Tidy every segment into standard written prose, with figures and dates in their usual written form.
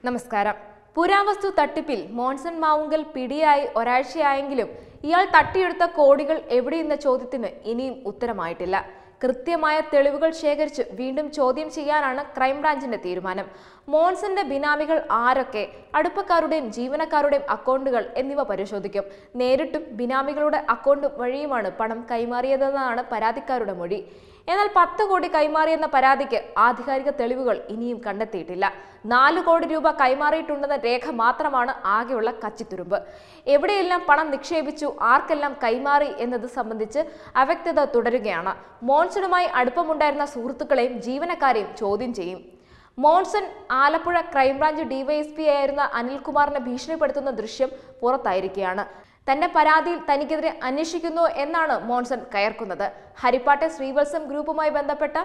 നമസ്കാരം. പുരാവസ്തു തട്ടിപ്പിൽ മോൺസൺ മാവുങ്കൽ പിടിയായി ഒരാഴ്ചയായെങ്കിലും ഇയാൾ തട്ടിയെടുത്ത കോടികൾ എവിടെയെന്ന ചോദ്യത്തിന് ഇനിയും ഉത്തരമായിട്ടില്ല. കൃത്യമായ തെളിവുകൾ ശേഖരിച്ച് വീണ്ടും ചോദ്യം ചെയ്യാനാണ് ക്രൈംബ്രാഞ്ചിന്റെ തീരുമാനം. മോൺസന്റെ ബിനാമികൾ ആരൊക്കെ, അടുപ്പക്കാരുടെയും ജീവനക്കാരുടെയും അക്കൗണ്ടുകൾ എന്നിവ പരിശോധിക്കും. നേരിട്ടും ബിനാമികളുടെ അക്കൗണ്ട് വഴിയുമാണ് പണം കൈമാറിയതെന്നാണ് പരാതിക്കാരുടെ മൊഴി. എന്നാൽ 10 കോടി കൈമാറിയെന്ന പരാതിക്ക് ആധികാരിക തെളിവുകൾ ഇനിയും കണ്ടെത്തിയിട്ടില്ല. 4 കോടി രൂപ കൈമാറിയിട്ടുണ്ടെന്ന രേഖ മാത്രമാണ് ആകെയുള്ള കച്ചിത്തുരുമ്പ്. എവിടെയെല്ലാം പണം നിക്ഷേപിച്ചു, ആർക്കെല്ലാം കൈമാറി എന്നത് സംബന്ധിച്ച് അവ്യക്തത തുടരുകയാണ്. മോൺസണുമായി അടുപ്പമുണ്ടായിരുന്ന സുഹൃത്തുക്കളെയും ജീവനക്കാരെയും ചോദ്യം ചെയ്യും. മോൺസൺ ആലപ്പുഴ ക്രൈംബ്രാഞ്ച് ഡിവൈഎസ്പി ആയിരുന്ന അനിൽകുമാറിനെ ഭീഷണിപ്പെടുത്തുന്ന ദൃശ്യം പുറത്തായിരിക്കുകയാണ്. തന്റെ പരാതിയിൽ തനിക്കെതിരെ അന്വേഷിക്കുന്നു എന്നാണ് മോൺസൺ കയർക്കുന്നത്. ഹരിപ്പാട്ടെ ശ്രീവത്സം ഗ്രൂപ്പുമായി ബന്ധപ്പെട്ട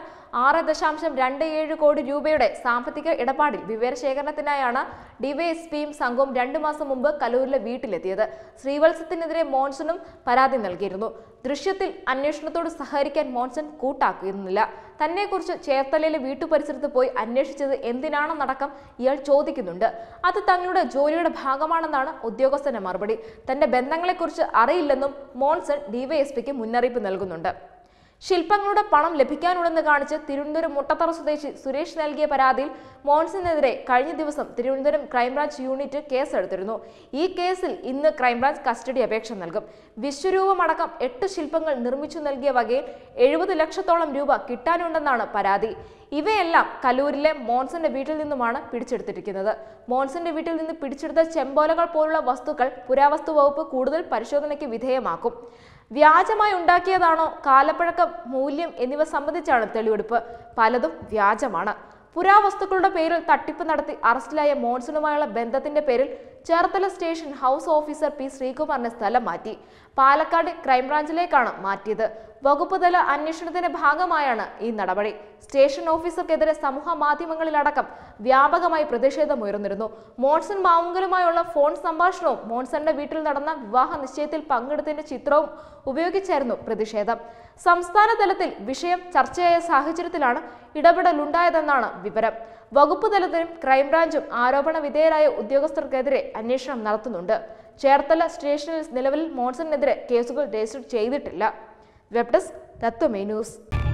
6.27 കോടി രൂപയുടെ സാമ്പത്തിക ഇടപാടിൽ വിവരശേഖരണത്തിനായാണ് ഡിവൈഎസ്പിയും സംഘവും 2 മാസം മുമ്പ് കലൂരിലെ വീട്ടിലെത്തിയത്. ശ്രീവത്സത്തിനെതിരെ മോൺസണും പരാതി നൽകിയിരുന്നു. ദൃശ്യത്തിൽ അന്വേഷണത്തോട് സഹകരിക്കാൻ മോൺസൺ കൂട്ടാക്കുന്നില്ല. തന്നെക്കുറിച്ച് ചേർത്തലയിലെ വീട്ടുപരിസരത്ത് പോയി അന്വേഷിച്ചത് എന്തിനാണെന്നടക്കം ഇയാൾ ചോദിക്കുന്നുണ്ട്. അത് തങ്ങളുടെ ജോലിയുടെ ഭാഗമാണെന്നാണ് ഉദ്യോഗസ്ഥന്റെ മറുപടി. തന്റെ ബന്ധങ്ങളെക്കുറിച്ച് അറിയില്ലെന്നും മോൺസൺ ഡിവൈഎസ്പിക്ക് മുന്നറിയിപ്പ് നൽകുന്നുണ്ട്. ശില്പങ്ങളുടെ പണം ലഭിക്കാനുണ്ടെന്ന് കാണിച്ച് തിരുവനന്തപുരം മുട്ടത്തറ സ്വദേശി സുരേഷ് നൽകിയ പരാതിയിൽ മോൺസണെതിരെ കഴിഞ്ഞ ദിവസം തിരുവനന്തപുരം ക്രൈംബ്രാഞ്ച് യൂണിറ്റ് കേസെടുത്തിരുന്നു. ഈ കേസിൽ ഇന്ന് ക്രൈംബ്രാഞ്ച് കസ്റ്റഡി അപേക്ഷ നൽകും. വിശ്വരൂപമടക്കം 8 ശില്പങ്ങൾ നിർമ്മിച്ചു നൽകിയ വകയിൽ 70 ലക്ഷത്തോളം രൂപ കിട്ടാനുണ്ടെന്നാണ് പരാതി. ഇവയെല്ലാം കലൂരിലെ മോൺസന്റെ വീട്ടിൽ നിന്നുമാണ് പിടിച്ചെടുത്തിരിക്കുന്നത്. മോൺസന്റെ വീട്ടിൽ നിന്ന് പിടിച്ചെടുത്ത ചെമ്പോലകൾ പോലുള്ള വസ്തുക്കൾ പുരാവസ്തു വകുപ്പ് കൂടുതൽ പരിശോധനയ്ക്ക് വിധേയമാക്കും. വ്യാജമായി ഉണ്ടാക്കിയതാണോ, കാലപ്പഴക്ക മൂല്യം എന്നിവ സംബന്ധിച്ചാണ് തെളിവെടുപ്പ്. പലതും വ്യാജമാണ്. പുരാവസ്തുക്കളുടെ പേരിൽ തട്ടിപ്പ് നടത്തി അറസ്റ്റിലായ മോൺസണുമായുള്ള ബന്ധത്തിന്റെ പേരിൽ Cherthala station house officer P ശ്രീകുമാറിനെ സ്ഥലം മാറ്റി. പാലക്കാട് ക്രൈംബ്രാഞ്ചിലേക്കാണ് മാറ്റിയത്. വകുപ്പ് തല അന്വേഷണത്തിന്റെ ഭാഗമായാണ് ഈ നടപടി. സ്റ്റേഷൻ ഓഫീസർക്കെതിരെ സമൂഹ മാധ്യമങ്ങളിലടക്കം വ്യാപകമായി പ്രതിഷേധമുയർന്നിരുന്നു. മോൺസൺ മാവുങ്കലുമായുള്ള ഫോൺ സംഭാഷണവും മോൺസന്റെ വീട്ടിൽ നടന്ന വിവാഹ നിശ്ചയത്തിൽ പങ്കെടുത്തതിന്റെ ചിത്രവും ഉപയോഗിച്ചായിരുന്നു പ്രതിഷേധം. സംസ്ഥാന തലത്തിൽ വിഷയം ചർച്ചയായ സാഹചര്യത്തിലാണ് ഇടപെടലുണ്ടായതെന്നാണ് വിവരം. വകുപ്പ് തലത്തിലും ക്രൈംബ്രാഞ്ചും ആരോപണ വിധേയരായ ഉദ്യോഗസ്ഥർക്കെതിരെ അന്വേഷണം നടത്തുന്നുണ്ട്. ചേർത്തല സ്റ്റേഷനിൽ നിലവിൽ മോൺസണിനെതിരെ കേസുകൾ രജിസ്റ്റർ ചെയ്തിട്ടില്ല. Web desk Tatwamayi news.